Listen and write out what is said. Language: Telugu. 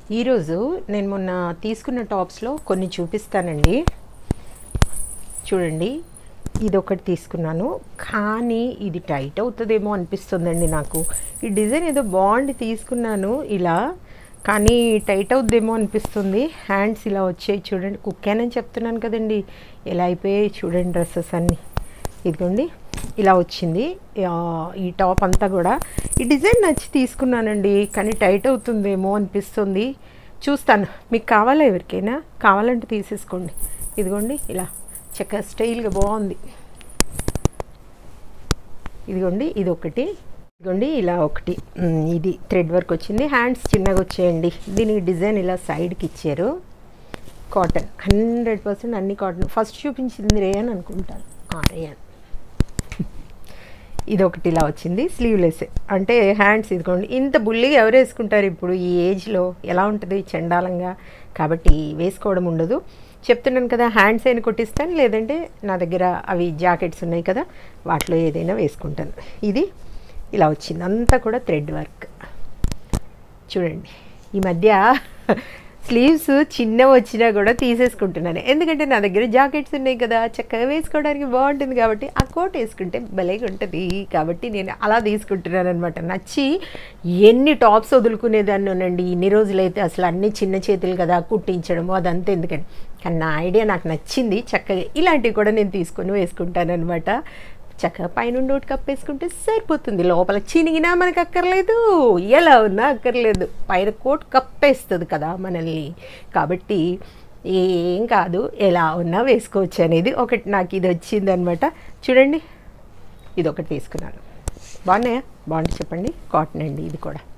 ఈరోజు నేను మొన్న తీసుకున్న టాప్స్లో కొన్ని చూపిస్తానండి. చూడండి, ఇది ఒకటి తీసుకున్నాను, కానీ ఇది టైట్ అవుతుందేమో అనిపిస్తుందండి నాకు. ఈ డిజైన్ ఏదో బాగుండి తీసుకున్నాను ఇలా, కానీ టైట్ అవుద్దేమో అనిపిస్తుంది. హ్యాండ్స్ ఇలా వచ్చాయి చూడండి, కుక్కానని చెప్తున్నాను కదండి, ఎలా అయిపోయాయి చూడండి డ్రెస్సెస్ అన్నీ. ఇదిగోండి ఇలా వచ్చింది ఈ టాప్ అంతా కూడా. ఈ డిజైన్ నచ్చి తీసుకున్నానండి, కానీ టైట్ అవుతుందేమో అనిపిస్తుంది. చూస్తాను, మీకు కావాలా? ఎవరికైనా కావాలంటే తీసేసుకోండి. ఇదిగోండి ఇలా చక్కగా స్టైల్గా బాగుంది. ఇదిగోండి ఇది ఒకటి, ఇదిగోండి ఇలా ఒకటి. ఇది థ్రెడ్ వర్క్ వచ్చింది, హ్యాండ్స్ చిన్నగా వచ్చాయండి. దీనికి డిజైన్ ఇలా సైడ్కి ఇచ్చారు. కాటన్ 100% అన్ని కాటన్. ఫస్ట్ చూపించింది రేయన్ అనుకుంటాను, రేయన్. ఇది ఒకటి ఇలా వచ్చింది, స్లీవ్లెస్. అంటే హ్యాండ్స్ ఇదిగోండి, ఇంత బుల్లిగా ఎవరు వేసుకుంటారు ఇప్పుడు ఈ ఏజ్లో? ఎలా ఉంటుంది చండాలంగా, కాబట్టి వేసుకోవడం ఉండదు. చెప్తున్నాను కదా, హ్యాండ్స్ అయినా కొట్టిస్తాను, లేదంటే నా దగ్గర అవి జాకెట్స్ ఉన్నాయి కదా, వాటిలో ఏదైనా వేసుకుంటాను. ఇది ఇలా వచ్చింది, అంతా కూడా థ్రెడ్ వర్క్. చూడండి, ఈ మధ్య స్లీవ్స్ చిన్నవి వచ్చినా కూడా తీసేసుకుంటున్నాను, ఎందుకంటే నా దగ్గర జాకెట్స్ ఉన్నాయి కదా, చక్కగా వేసుకోవడానికి బాగుంటుంది కాబట్టి. ఆ కోట్ వేసుకుంటే భలేగా ఉంటుంది కాబట్టి నేను అలా తీసుకుంటున్నాను అనమాట. నచ్చి ఎన్ని టాప్స్ వదులుకునేదాన్నండి ఇన్ని రోజులైతే. అసలు అన్నీ చిన్న చేతులు కదా, కుట్టించడము అదంతా ఎందుకండి. కానీ నా ఐడియా నాకు నచ్చింది, చక్కగా ఇలాంటివి కూడా నేను తీసుకొని వేసుకుంటాను అనమాట. చక్కగా పైనుండి ఒకటి కప్పేసుకుంటే సరిపోతుంది, లోపల చినిగినా మనకు అక్కర్లేదు, ఎలా ఉన్నా అక్కర్లేదు. పైన కోట్ కప్పేస్తుంది కదా మనల్ని, కాబట్టి ఏం కాదు, ఎలా ఉన్నా వేసుకోవచ్చు అనేది ఒకటి. నాకు ఇది వచ్చిందనమాట. చూడండి, ఇది ఒకటి తీసుకున్నాను. బాగున్నాయా? బాగుంది చెప్పండి. కాటన్ అండి ఇది కూడా.